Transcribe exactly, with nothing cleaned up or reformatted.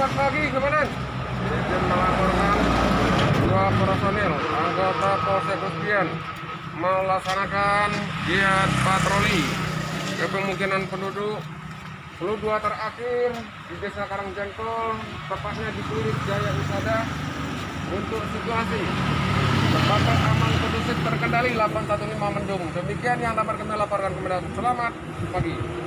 Selamat pagi, Komandan. Izin melaporkan dua personil anggota Polsek Uspian melaksanakan jihad patroli ke pemukiman penduduk Hulu dua terakhir di Desa Karangjengkol, tepatnya di Kulit Jaya Usada, untuk situasi terbakar aman kondusif terkendali delapan satu lima mendung. Demikian yang dapat kami laporkan kepada. Selamat pagi.